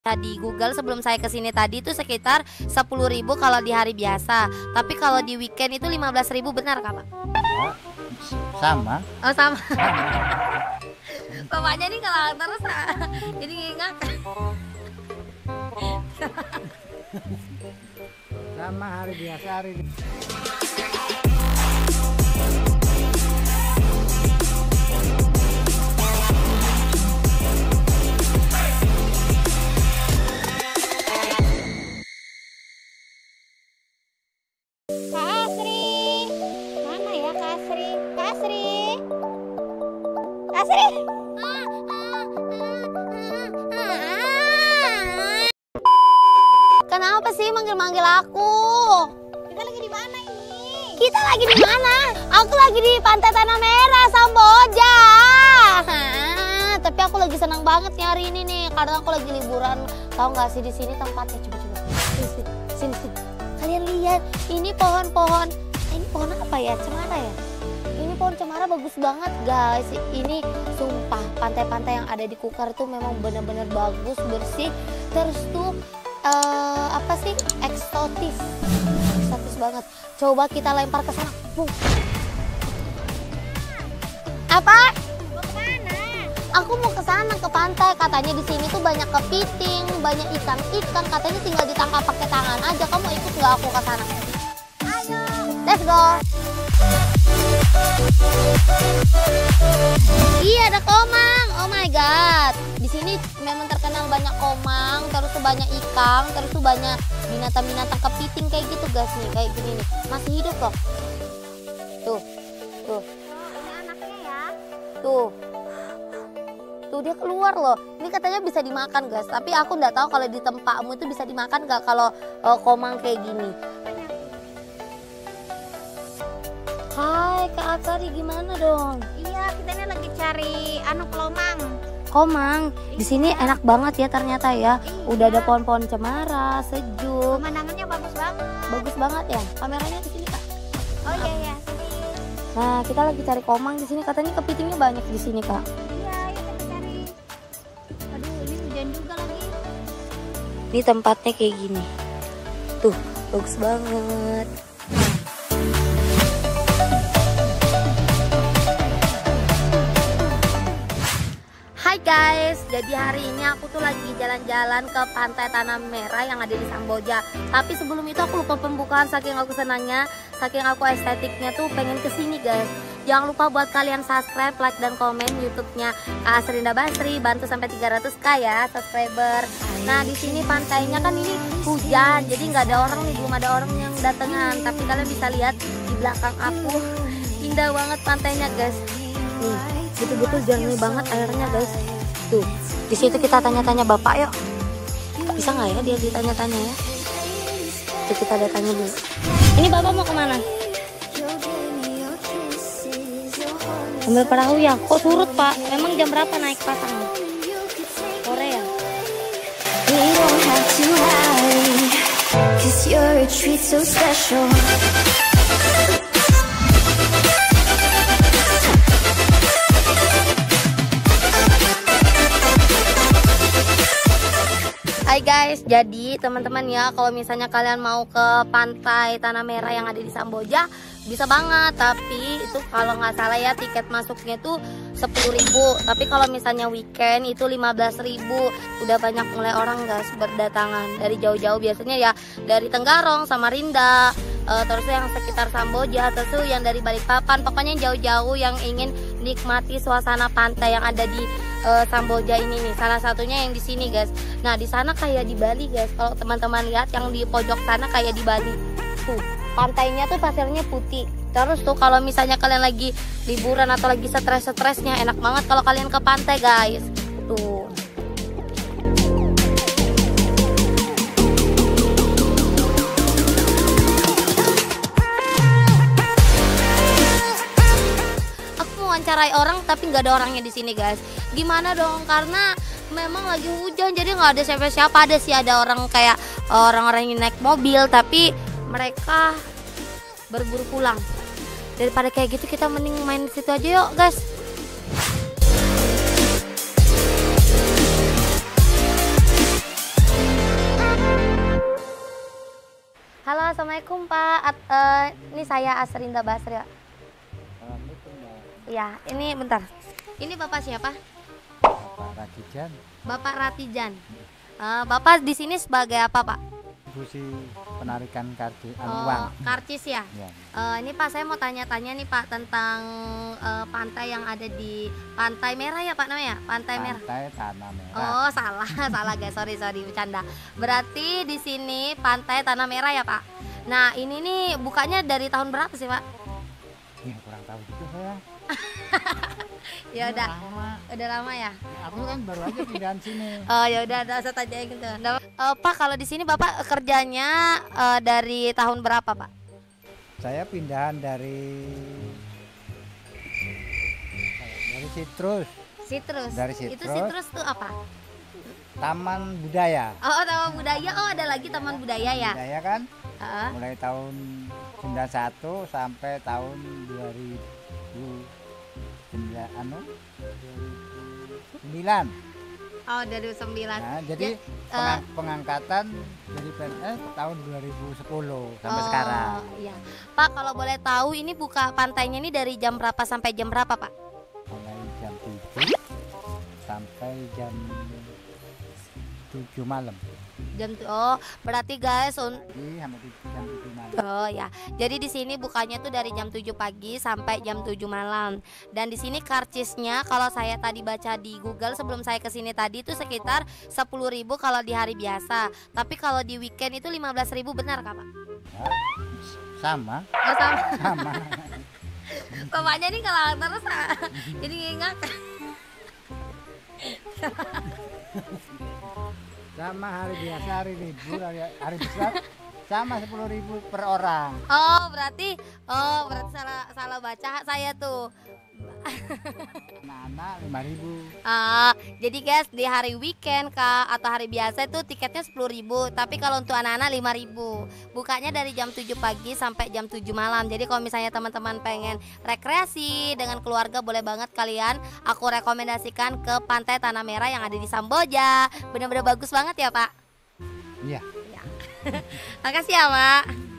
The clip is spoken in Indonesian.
Di Google sebelum saya kesini tadi itu sekitar 10.000 kalau di hari biasa. Tapi kalau di weekend itu 15.000, benar Kak, Pak? Sama. Oh, sama. Bapaknya nih kalau terus jadi ingat. Sama hari biasa hari. Kak Asri, mana ya Kak Asri? Kak Asri, Kak Asri. Kenapa sih manggil-manggil aku? Kita lagi di mana ini? Kita lagi di mana? Aku lagi di Pantai Tanah Merah, Samboja. Tapi aku lagi senang banget nih hari ini nih, karena aku lagi liburan. Tahu nggak sih di sini tempatnya? Coba. Sini. Kalian lihat, ini pohon-pohon. Ini pohon apa ya? Cemara ya? Ini pohon cemara bagus banget guys. Ini sumpah pantai-pantai yang ada di Kukar tuh memang benar-benar bagus, bersih. Terus tuh apa sih? Eksotis banget. Coba kita lempar ke sana. Apa? Mau kemana? Aku mau ke sana, ke pantai. Katanya di sini tuh banyak kepiting, banyak ikan-ikan. Katanya tinggal ditangkap pakai tangan aja. Kamu ikut nggak aku ke sana? Ayo. Let's go. Iya, ada komang. Oh my god. Di sini memang terkenal banyak komang, terus tuh banyak ikan, terus tuh banyak binatang-binatang kepiting kayak gitu guys nih, kayak gini nih. Masih hidup kok. Tuh. Oh, ini anaknya ya. Tuh dia keluar loh. Ini katanya bisa dimakan guys. Tapi aku nggak tahu kalau di tempatmu itu bisa dimakan nggak kalau komang kayak gini. Hai Kak Asari, gimana dong? Iya, kita ini lagi cari kelomang. Komang. Di sini enak banget ya ternyata ya. Iya. Udah ada pohon-pohon cemara, sejuk. Pemandangannya bagus banget. Bagus banget ya. Kameranya di sini Kak. Oh iya, sini. Nah, kita lagi cari komang di sini. Katanya kepitingnya banyak di sini Kak. Iya, kita cari. Aduh, ini hujan juga lagi. Ini tempatnya kayak gini. Tuh, bagus banget. Hai guys, jadi hari ini aku tuh lagi jalan-jalan ke Pantai Tanah Merah yang ada di Samboja. Tapi sebelum itu aku lupa pembukaan, saking aku senangnya, saking aku estetiknya tuh pengen kesini guys. Jangan lupa buat kalian subscribe, like, dan komen YouTube-nya Kak Asrinda Basri. Bantu sampai 300k ya subscriber. Nah di sini pantainya kan ini hujan, jadi nggak ada orang nih, belum ada orang yang datangan. Tapi kalian bisa lihat di belakang aku, indah banget pantainya guys. Nih, betul-betul jernih banget airnya guys. Tuh, di situ kita tanya-tanya bapak yuk. Bisa nggak ya dia ditanya-tanya ya? Tuh, kita datangin dulu. Ini bapak mau kemana? Ambil perahu ya? Kok surut pak? Memang jam berapa naik pasang? Sore ya? We don't have to hide, 'cause you're a treat so special. Hai guys, jadi teman-teman ya, kalau misalnya kalian mau ke Pantai Tanah Merah yang ada di Samboja, bisa banget. Tapi itu kalau nggak salah ya tiket masuknya itu 10.000. Tapi kalau misalnya weekend itu 15.000. Udah banyak mulai orang guys berdatangan dari jauh-jauh, biasanya ya dari Tenggarong, Samarinda, terus yang sekitar Samboja, terus yang dari Balikpapan. Pokoknya jauh-jauh yang ingin nikmati suasana pantai yang ada di Samboja ini nih. Salah satunya yang di sini guys. Nah di sana kayak di Bali guys. Kalau teman-teman lihat yang di pojok sana kayak di Bali. Tuh pantainya tuh pasirnya putih. Terus tuh kalau misalnya kalian lagi liburan atau lagi stres-stresnya, enak banget kalau kalian ke pantai guys. Tuh. Wawancarai orang tapi nggak ada orangnya di sini guys. Gimana dong, karena memang lagi hujan jadi nggak ada siapa-siapa. Ada sih, ada orang kayak orang-orang yang naik mobil tapi mereka berburu pulang. Daripada kayak gitu kita mending main di situ aja yuk guys. Assalamualaikum Pak. Ini saya Asrinda Basri, Pak. Assalamualaikum Mbak. Iya, ini bentar. Ini Bapak siapa? Bapak Rakijan, Bapak Ratijan. Bapak di sini sebagai apa, Pak? fungsi penarikan kartu Oh, uang. karcis ya. Ya. Ini Pak, saya mau tanya-tanya nih Pak tentang pantai yang ada di Pantai Merah ya Pak namanya? Pantai Merah. Pantai Tanah Merah. Oh, salah, salah guys. Sorry, bercanda. Berarti di sini Pantai Tanah Merah ya Pak. Nah, ini nih bukanya dari tahun berapa sih Pak? Ya, kurang tahu juga saya. Ya udah, Lama. udah lama ya. Aku kan baru aja pindahan sini. Oh ya udah, saya tanya gitu. Nah, Pak, kalau di sini Bapak kerjanya dari tahun berapa Pak? Saya pindahan dari Citrus, Citrus. Dari Itu Citrus. citrus tuh apa? Taman Budaya. Oh, Taman Budaya. Oh, ada lagi Taman Budaya ya. Budaya kan Heeh. mulai tahun 91 sampai tahun 2009. Oh, 2009. Nah, jadi pengangkatan jadi PNS tahun 2010 sampai sekarang. Iya. Pak, kalau boleh tahu ini buka pantainya ini dari jam berapa sampai jam berapa, Pak? Mulai jam 7 sampai jam 7 malam. Oh, berarti guys Jadi sampai jam 7 malam. oh ya. Jadi di sini bukanya tuh dari jam 7 pagi sampai jam 7 malam. Dan di sini karcisnya kalau saya tadi baca di Google sebelum saya kesini tadi itu sekitar 10.000 kalau di hari biasa. Tapi kalau di weekend itu 15.000, benar Kak, Pak? Ya, sama, Oh, sama. sama. Bapaknya nih kalau terus jadi ngingak. Sama hari biasa, hari libur, hari besar sama 10.000 per orang. Oh, berarti salah baca saya tuh. Anak-anak 5.000. Jadi guys di hari weekend Kak atau hari biasa itu tiketnya 10.000. Tapi kalau untuk anak-anak 5.000. Bukanya dari jam 7 pagi sampai jam 7 malam. Jadi kalau misalnya teman-teman pengen rekreasi dengan keluarga boleh banget kalian. Aku rekomendasikan ke Pantai Tanah Merah yang ada di Samboja. Bener-bener bagus banget ya Pak. Iya. Makasih ya Pak.